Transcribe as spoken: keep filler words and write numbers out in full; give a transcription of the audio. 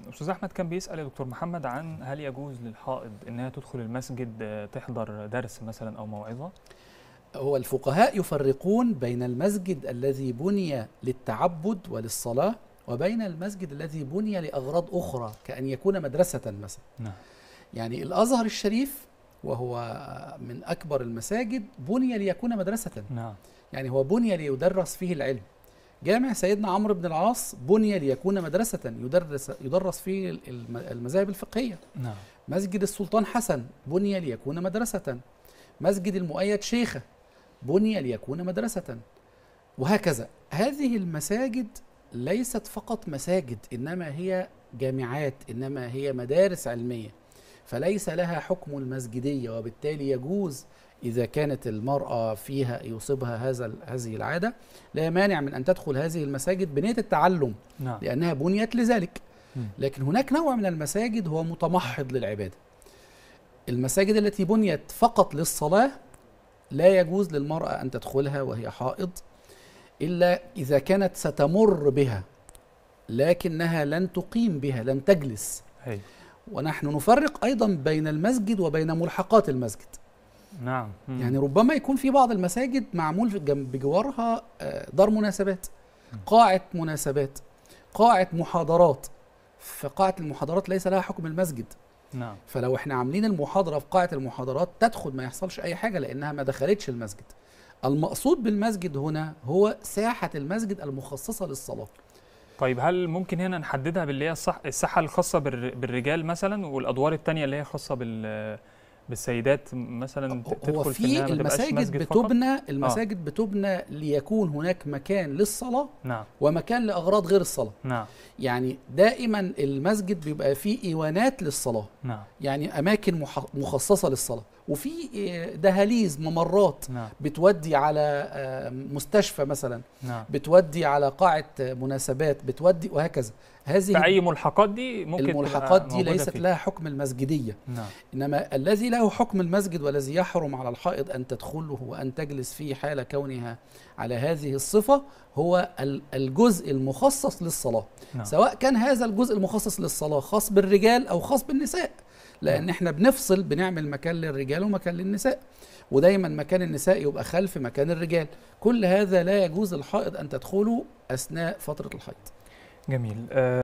أستاذ أحمد كان بيسأل يا دكتور محمد عن هل يجوز للحائض إنها تدخل المسجد تحضر درس مثلا أو موعظة؟ هو الفقهاء يفرقون بين المسجد الذي بني للتعبد وللصلاة وبين المسجد الذي بني لأغراض أخرى كأن يكون مدرسة مثلا. نعم. يعني الأزهر الشريف وهو من أكبر المساجد بني ليكون مدرسة. نعم. يعني هو بني ليدرس فيه العلم. جامع سيدنا عمرو بن العاص بني ليكون مدرسة يدرس يدرس فيه المذاهب الفقهية. نعم. مسجد السلطان حسن بني ليكون مدرسة. مسجد المؤيد شيخة بني ليكون مدرسة، وهكذا. هذه المساجد ليست فقط مساجد، إنما هي جامعات، إنما هي مدارس علمية، فليس لها حكم المسجدية، وبالتالي يجوز إذا كانت المرأة فيها يصيبها هذا هذه العادة لا مانع من أن تدخل هذه المساجد بنية التعلم. نعم. لأنها بنيت لذلك. لكن هناك نوع من المساجد هو متمحض للعبادة. المساجد التي بنيت فقط للصلاة لا يجوز للمرأة أن تدخلها وهي حائض إلا إذا كانت ستمر بها، لكنها لن تقيم بها، لن تجلس. هي. ونحن نفرق أيضا بين المسجد وبين ملحقات المسجد. نعم. مم. يعني ربما يكون في بعض المساجد معمول بجوارها دار مناسبات، قاعة مناسبات، قاعة محاضرات، فقاعة المحاضرات ليس لها حكم المسجد. نعم. فلو احنا عاملين المحاضرة في قاعة المحاضرات تدخل ما يحصلش أي حاجة لأنها ما دخلتش المسجد. المقصود بالمسجد هنا هو ساحة المسجد المخصصة للصلاة. طيب هل ممكن هنا نحددها باللي هي الصح الساحة الخاصة بالرجال مثلا، والأدوار التانية اللي هي خاصة بال بالسيدات مثلا تدخل هو في في إنها ما تبقاش المساجد مسجد بتبنى فقط؟ المساجد آه. بتبنى ليكون هناك مكان للصلاة. نعم. ومكان لأغراض غير الصلاة. نعم. يعني دائما المسجد بيبقى فيه إيوانات للصلاة. نعم. يعني أماكن مخصصة للصلاة، وفي دهاليز ممرات. نعم. بتودي على مستشفى مثلا. نعم. بتودي على قاعة مناسبات، بتودي وهكذا. هذه فأي ملحقات دي ممكن الملحقات دي ليست فيه. لها حكم المسجدية. نعم. إنما الذي له حكم المسجد والذي يحرم على الحائض أن تدخله وأن تجلس فيه حال كونها على هذه الصفة هو الجزء المخصص للصلاة. نعم. سواء كان هذا الجزء المخصص للصلاة خاص بالرجال أو خاص بالنساء، لأن نعم. احنا بنفصل، بنعمل مكان للرجال ومكان للنساء، ودايما مكان النساء يبقى خلف مكان الرجال. كل هذا لا يجوز الحائض أن تدخله أثناء فترة الحيض. جميل.